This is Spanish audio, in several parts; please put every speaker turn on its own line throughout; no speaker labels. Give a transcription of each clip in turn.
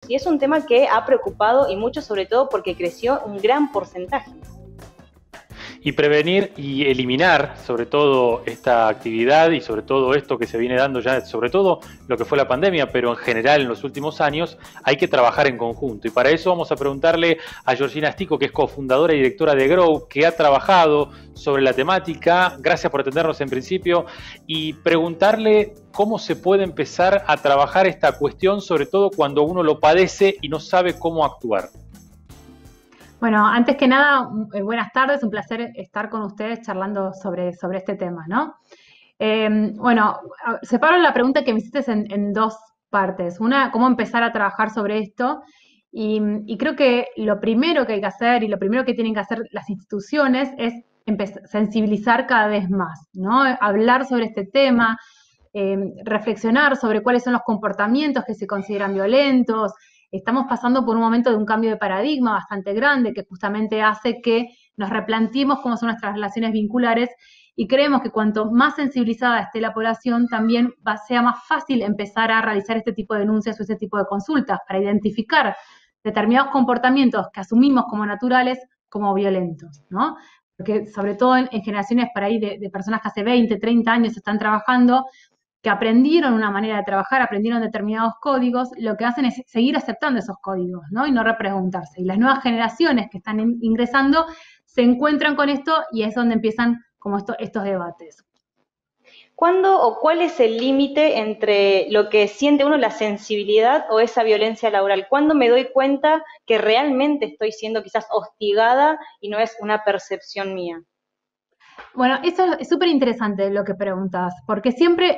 y es un tema que ha preocupado y mucho, sobre todo porque creció un gran porcentaje.
Y prevenir y eliminar sobre todo esta actividad y sobre todo esto que se viene dando ya, sobre todo lo que fue la pandemia, pero en general en los últimos años, hay que trabajar en conjunto. Y para eso vamos a preguntarle a Georgina Stico, que es cofundadora y directora de Grow, que ha trabajado sobre la temática. Gracias por atendernos en principio y preguntarle cómo se puede empezar a trabajar esta cuestión, sobre todo cuando uno lo padece y no sabe cómo actuar.
Bueno, antes que nada, buenas tardes, un placer estar con ustedes charlando sobre este tema, ¿no? Bueno, separo la pregunta que me hiciste en dos partes. Una, cómo empezar a trabajar sobre esto. Y creo que lo primero que hay que hacer y lo primero que tienen que hacer las instituciones es sensibilizar cada vez más, ¿no? Hablar sobre este tema, reflexionar sobre cuáles son los comportamientos que se consideran violentos. Estamos pasando por un momento de un cambio de paradigma bastante grande que justamente hace que nos replanteemos cómo son nuestras relaciones vinculares y creemos que cuanto más sensibilizada esté la población, también sea más fácil empezar a realizar este tipo de denuncias o este tipo de consultas para identificar determinados comportamientos que asumimos como naturales como violentos, ¿no? Porque sobre todo en generaciones por ahí de personas que hace 20, 30 años están trabajando, que aprendieron una manera de trabajar, aprendieron determinados códigos, lo que hacen es seguir aceptando esos códigos, ¿no? Y no repreguntarse. Y las nuevas generaciones que están ingresando se encuentran con esto y es donde empiezan como estos debates.
¿Cuándo o cuál es el límite entre lo que siente uno, la sensibilidad o esa violencia laboral? ¿Cuándo me doy cuenta que realmente estoy siendo quizás hostigada y no es una percepción mía?
Bueno, eso es súper interesante lo que preguntas, porque siempre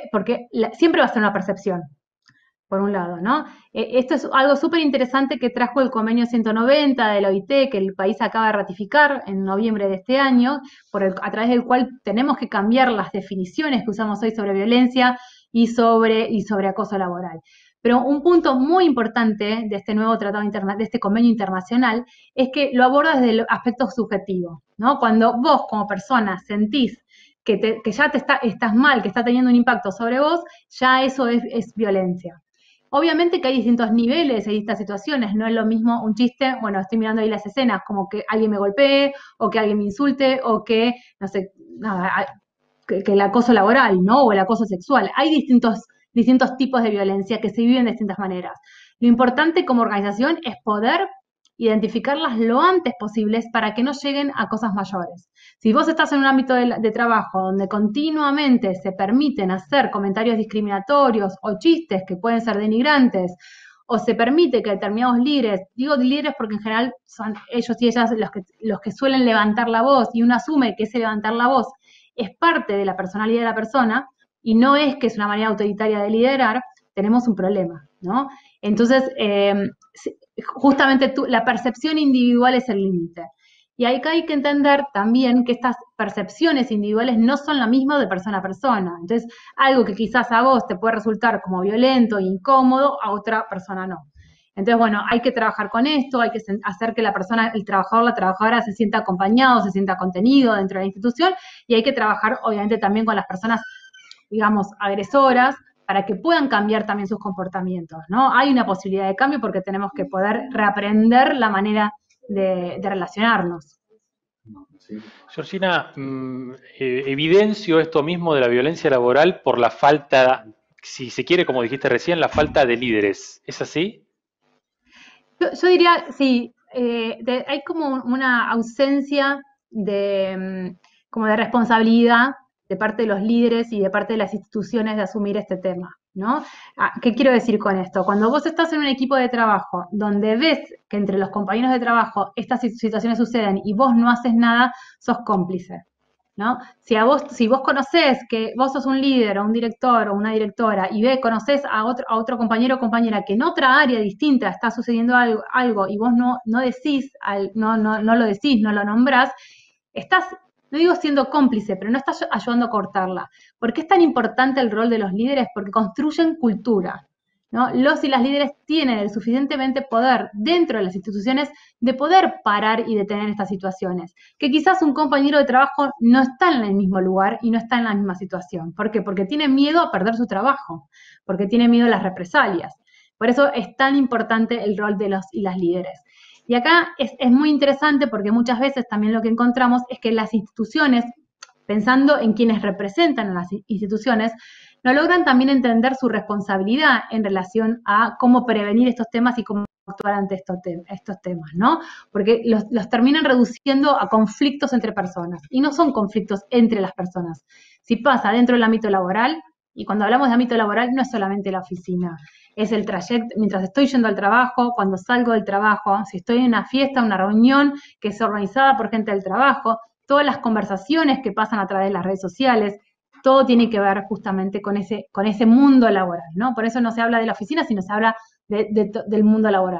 va a ser una percepción, por un lado, ¿no? Esto es algo súper interesante que trajo el convenio 190 de la OIT, que el país acaba de ratificar en noviembre de este año, a través del cual tenemos que cambiar las definiciones que usamos hoy sobre violencia y sobre acoso laboral. Pero un punto muy importante de este nuevo tratado de este convenio internacional es que lo aborda desde el aspecto subjetivo, ¿no? Cuando vos como persona sentís que ya estás mal, que está teniendo un impacto sobre vos, ya eso es violencia. Obviamente que hay distintos niveles, hay distintas situaciones, no es lo mismo un chiste, bueno, estoy mirando ahí las escenas, como que alguien me golpee, o que alguien me insulte, o que, no sé, nada, que el acoso laboral, ¿no? O el acoso sexual. Hay distintos tipos de violencia que se viven de distintas maneras. Lo importante como organización es poder identificarlas lo antes posibles para que no lleguen a cosas mayores. Si vos estás en un ámbito de trabajo donde continuamente se permiten hacer comentarios discriminatorios o chistes que pueden ser denigrantes, o se permite que determinados líderes, digo líderes porque en general son ellos y ellas los que suelen levantar la voz, y uno asume que ese levantar la voz es parte de la personalidad de la persona, y no es que es una manera autoritaria de liderar, tenemos un problema, ¿no? Entonces, justamente la percepción individual es el límite. Y acá hay que entender también que estas percepciones individuales no son la misma de persona a persona. Entonces, algo que quizás a vos te puede resultar como violento e incómodo, a otra persona no. Entonces, bueno, hay que trabajar con esto, hay que hacer que la persona, el trabajador, la trabajadora se sienta acompañado, se sienta contenido dentro de la institución, y hay que trabajar, obviamente, también con las personas, digamos, agresoras, para que puedan cambiar también sus comportamientos, ¿no? Hay una posibilidad de cambio porque tenemos que poder reaprender la manera de relacionarnos.
Georgina, evidencio esto mismo de la violencia laboral por la falta, si se quiere, como dijiste recién, la falta de líderes. ¿Es así?
Yo diría, sí, hay como una ausencia como de responsabilidad de parte de los líderes y de parte de las instituciones de asumir este tema, ¿no? ¿Qué quiero decir con esto? Cuando vos estás en un equipo de trabajo donde ves que entre los compañeros de trabajo estas situaciones suceden y vos no haces nada, sos cómplice, ¿no? Si vos conocés que vos sos un líder o un director o una directora y conocés a otro compañero o compañera que en otra área distinta está sucediendo algo y vos no decís, no lo decís, no lo nombrás, estás, no digo siendo cómplice, pero no estás ayudando a cortarla. ¿Por qué es tan importante el rol de los líderes? Porque construyen cultura, ¿no? Los y las líderes tienen el suficientemente poder dentro de las instituciones de poder parar y detener estas situaciones. Que quizás un compañero de trabajo no está en el mismo lugar y no está en la misma situación. ¿Por qué? Porque tiene miedo a perder su trabajo, porque tiene miedo a las represalias. Por eso es tan importante el rol de los y las líderes. Y acá es muy interesante porque muchas veces también lo que encontramos es que las instituciones, pensando en quienes representan a las instituciones, no logran también entender su responsabilidad en relación a cómo prevenir estos temas y cómo actuar ante estos temas, ¿no? Porque los terminan reduciendo a conflictos entre personas, y no son conflictos entre las personas. Si pasa dentro del ámbito laboral, y cuando hablamos de ámbito laboral no es solamente la oficina, es el trayecto, mientras estoy yendo al trabajo, cuando salgo del trabajo, si estoy en una fiesta, una reunión que es organizada por gente del trabajo, todas las conversaciones que pasan a través de las redes sociales, todo tiene que ver justamente con ese mundo laboral, ¿no? Por eso no se habla de la oficina, sino se habla del mundo laboral.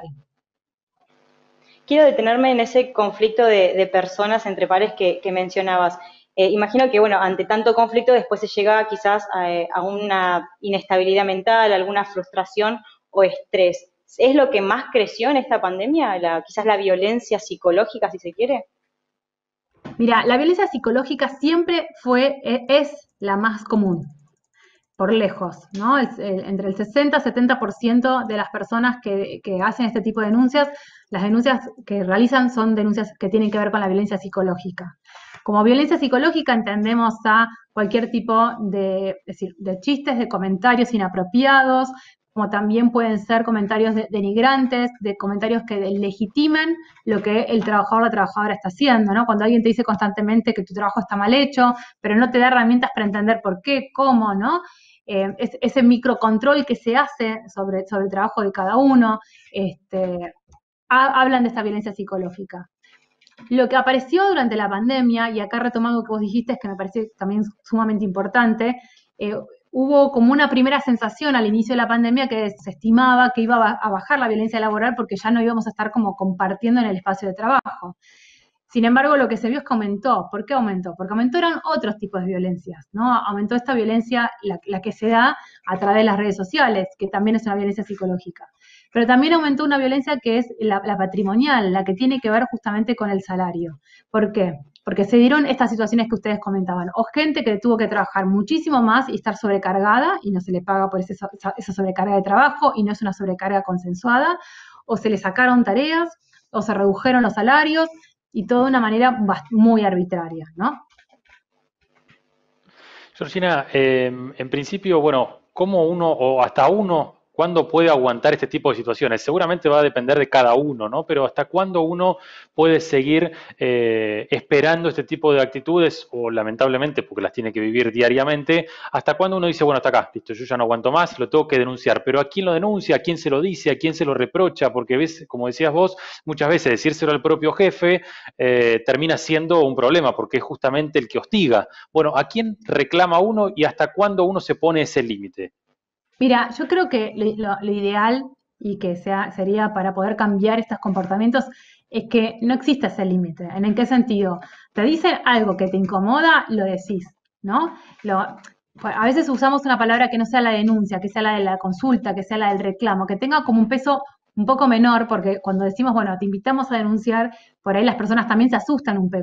Quiero detenerme en ese conflicto de personas entre pares que mencionabas. Imagino que, bueno, ante tanto conflicto después se llega quizás a una inestabilidad mental, alguna frustración o estrés. ¿Es lo que más creció en esta pandemia? Quizás la violencia psicológica, si se quiere.
Mira, la violencia psicológica siempre es la más común, por lejos, ¿no? Entre el 60-70% de las personas que hacen este tipo de denuncias, las denuncias que realizan son denuncias que tienen que ver con la violencia psicológica. Como violencia psicológica entendemos a cualquier tipo de chistes, de comentarios inapropiados, como también pueden ser comentarios denigrantes, de comentarios que legitimen lo que el trabajador o la trabajadora está haciendo, ¿no? Cuando alguien te dice constantemente que tu trabajo está mal hecho, pero no te da herramientas para entender por qué, cómo, ¿no? Ese microcontrol que se hace sobre el trabajo de cada uno, hablan de esta violencia psicológica. Lo que apareció durante la pandemia, y acá retomando lo que vos dijiste, es que me parece también sumamente importante, hubo como una primera sensación al inicio de la pandemia que se estimaba que iba a bajar la violencia laboral porque ya no íbamos a estar como compartiendo en el espacio de trabajo. Sin embargo, lo que se vio es que aumentó. ¿Por qué aumentó? Porque aumentaron otros tipos de violencias, ¿no? Aumentó esta violencia, la que se da a través de las redes sociales, que también es una violencia psicológica. Pero también aumentó una violencia que es la patrimonial, la que tiene que ver justamente con el salario. ¿Por qué? Porque se dieron estas situaciones que ustedes comentaban, o gente que tuvo que trabajar muchísimo más y estar sobrecargada y no se le paga por esa sobrecarga de trabajo y no es una sobrecarga consensuada, o se le sacaron tareas, o se redujeron los salarios, y todo de una manera muy arbitraria, ¿no?
Georgina, en principio, bueno, ¿cómo uno o hasta uno, cuándo puede aguantar este tipo de situaciones? Seguramente va a depender de cada uno, ¿no? Pero ¿hasta cuándo uno puede seguir esperando este tipo de actitudes o lamentablemente, porque las tiene que vivir diariamente, hasta cuándo uno dice, bueno, hasta acá, listo, yo ya no aguanto más, lo tengo que denunciar? Pero ¿a quién lo denuncia? ¿A quién se lo dice? ¿A quién se lo reprocha? Porque ves, como decías vos, muchas veces decírselo al propio jefe termina siendo un problema porque es justamente el que hostiga. Bueno, ¿a quién reclama uno y hasta cuándo uno se pone ese límite?
Mira, yo creo que lo ideal y que sería para poder cambiar estos comportamientos es que no exista ese límite. ¿En qué sentido? Te dicen algo que te incomoda, lo decís, ¿no? A veces usamos una palabra que no sea la denuncia, que sea la de la consulta, que sea la del reclamo, que tenga como un peso un poco menor, porque cuando decimos, bueno, te invitamos a denunciar, por ahí las personas también se asustan un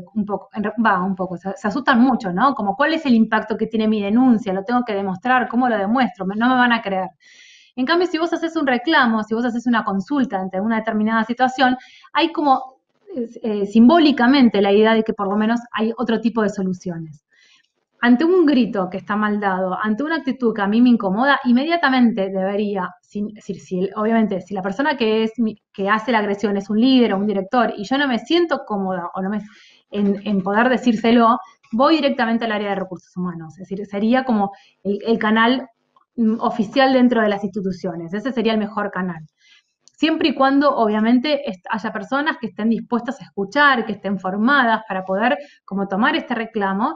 poco, se asustan mucho, ¿no? Como, ¿cuál es el impacto que tiene mi denuncia? ¿Lo tengo que demostrar? ¿Cómo lo demuestro? No me van a creer. En cambio, si vos haces un reclamo, si vos haces una consulta ante una determinada situación, hay como simbólicamente la idea de que por lo menos hay otro tipo de soluciones. Ante un grito que está mal dado, ante una actitud que a mí me incomoda, inmediatamente debería, obviamente, si la persona que hace la agresión es un líder o un director y yo no me siento cómoda o en poder decírselo, voy directamente al área de recursos humanos. Es decir, sería como el canal oficial dentro de las instituciones. Ese sería el mejor canal. Siempre y cuando, obviamente, haya personas que estén dispuestas a escuchar, que estén formadas para poder como tomar este reclamo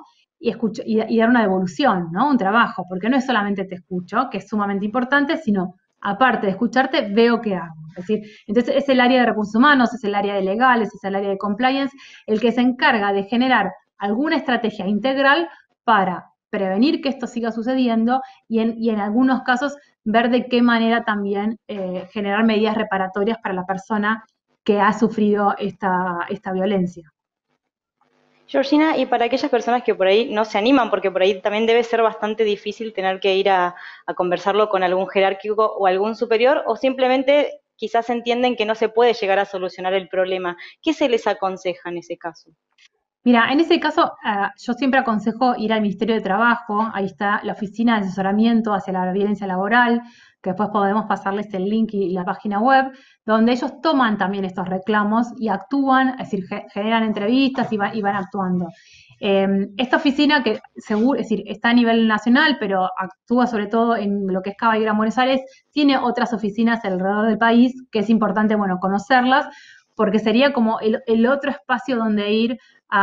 y dar una devolución, ¿no? Un trabajo, porque no es solamente te escucho, que es sumamente importante, sino aparte de escucharte, veo qué hago. Es decir, entonces es el área de recursos humanos, es el área de legales, es el área de compliance, el que se encarga de generar alguna estrategia integral para prevenir que esto siga sucediendo y en algunos casos ver de qué manera también generar medidas reparatorias para la persona que ha sufrido esta violencia.
Georgina, y para aquellas personas que por ahí no se animan, porque por ahí también debe ser bastante difícil tener que ir a conversarlo con algún jerárquico o algún superior, o simplemente quizás entienden que no se puede llegar a solucionar el problema, ¿qué se les aconseja en ese caso?
Mira, en ese caso, yo siempre aconsejo ir al Ministerio de Trabajo, ahí está la oficina de asesoramiento hacia la violencia laboral, que después podemos pasarles el link y la página web, donde ellos toman también estos reclamos y actúan, es decir, generan entrevistas y van actuando. Esta oficina, que seguro, es decir, está a nivel nacional, pero actúa sobre todo en lo que es Cava y Gran Buenos Aires, tiene otras oficinas alrededor del país, que es importante, bueno, conocerlas, porque sería como el otro espacio donde ir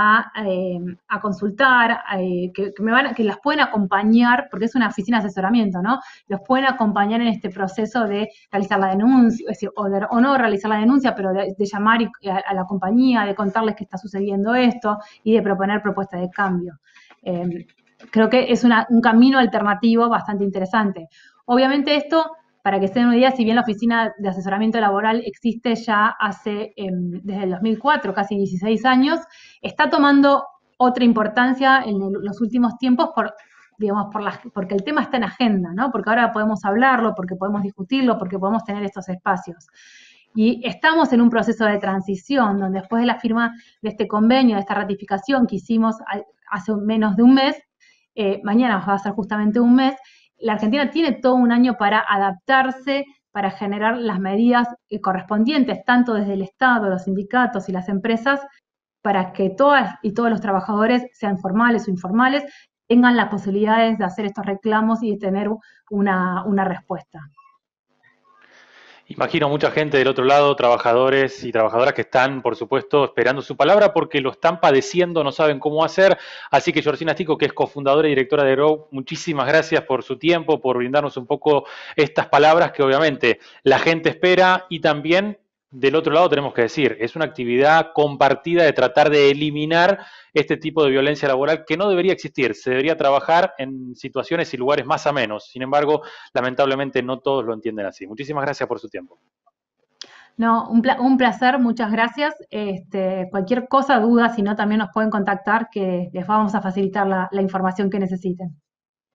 a consultar, que las pueden acompañar, porque es una oficina de asesoramiento, ¿no? Los pueden acompañar en este proceso de realizar la denuncia, es decir, o no realizar la denuncia, pero de llamar a la compañía, de contarles que está sucediendo esto y de proponer propuestas de cambio. Creo que es un camino alternativo bastante interesante. Obviamente esto, para que se den una idea, si bien la oficina de asesoramiento laboral existe ya desde el 2004, casi 16 años, está tomando otra importancia en los últimos tiempos porque el tema está en agenda, ¿no? Porque ahora podemos hablarlo, porque podemos discutirlo, porque podemos tener estos espacios. Y estamos en un proceso de transición, donde después de la firma de este convenio, de esta ratificación que hicimos hace menos de un mes, mañana va a ser justamente un mes, la Argentina tiene todo un año para adaptarse, para generar las medidas correspondientes, tanto desde el Estado, los sindicatos y las empresas, para que todas y todos los trabajadores, sean formales o informales, tengan las posibilidades de hacer estos reclamos y de tener una respuesta.
Imagino mucha gente del otro lado, trabajadores y trabajadoras que están, por supuesto, esperando su palabra porque lo están padeciendo, no saben cómo hacer. Así que Georgina Stico, que es cofundadora y directora de Grow, muchísimas gracias por su tiempo, por brindarnos un poco estas palabras que obviamente la gente espera y también del otro lado tenemos que decir, es una actividad compartida de tratar de eliminar este tipo de violencia laboral que no debería existir, se debería trabajar en situaciones y lugares más amenos. Sin embargo, lamentablemente no todos lo entienden así. Muchísimas gracias por su tiempo.
No, un placer, muchas gracias. Cualquier cosa, duda, si no, también nos pueden contactar, que les vamos a facilitar la información que necesiten.